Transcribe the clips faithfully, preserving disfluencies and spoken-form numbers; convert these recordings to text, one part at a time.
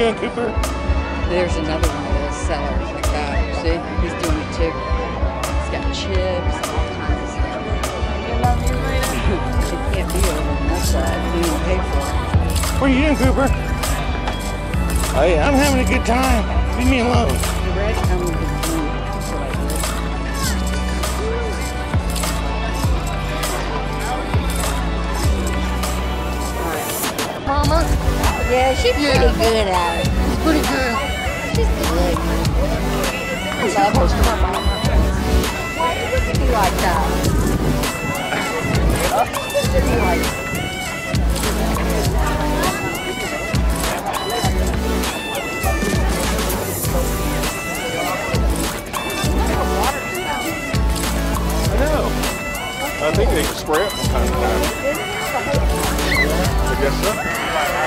doing, Cooper? There's another one of those sellers like that. See, he's doing it too. He's got chips, all kinds of stuff. It can't be over on that side. You didn't pay for it. What are you doing, Cooper? Hey, I'm having a good time. Leave me alone. The red comes with food. That's what I did. Mama? Yeah, she's pretty Yeah. good at it. It's pretty good. She's good. I love her. Come on, Mama. Why are you looking at me like that? Look at me like that. I know. I think they can spray it from time to time. I guess so.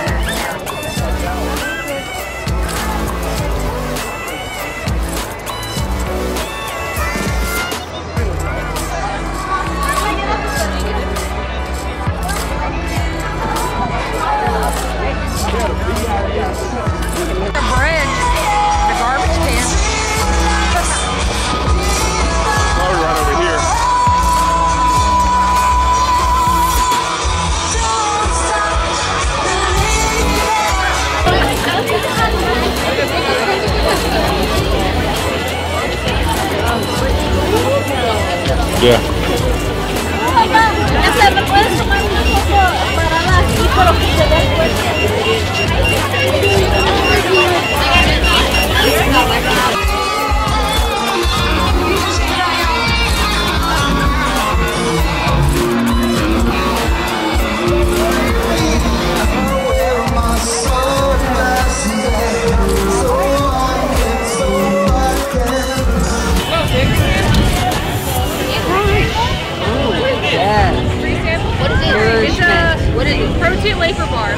The bridge, the garbage can. Probably right over here. Yeah. Essa me puedes tomar una foto parada aquí, pero que se vea fuerte. What is it? It's a what is it? Protein wafer bar.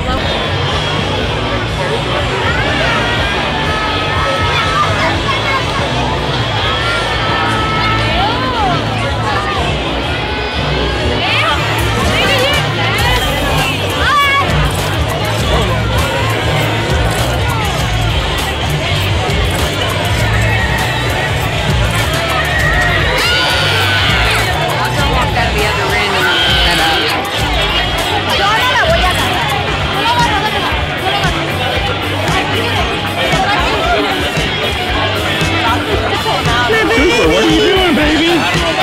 What are you doing, baby?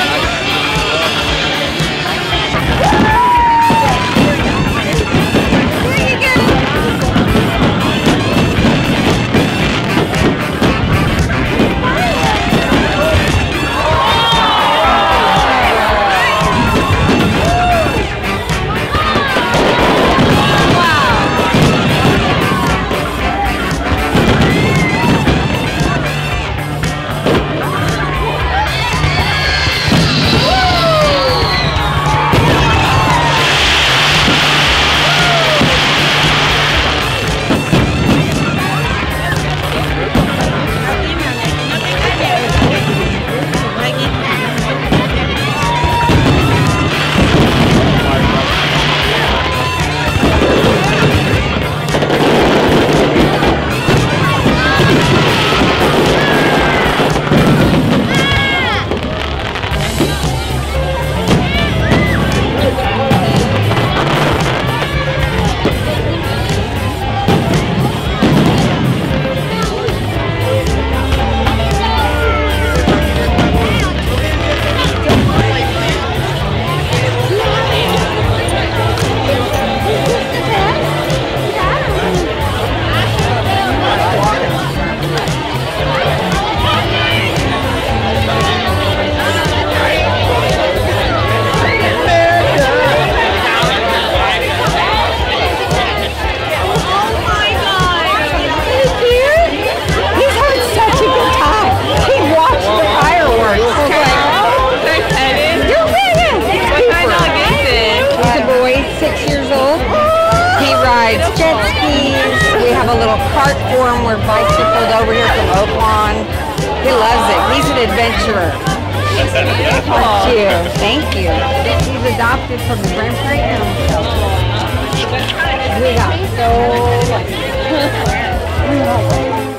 cart for him where bicycled over here from Oaklawn. He loves it. He's an adventurer. Thank you. Thank you. He's adopted from the Grand Prix animal shelter. We got so lucky. Green light.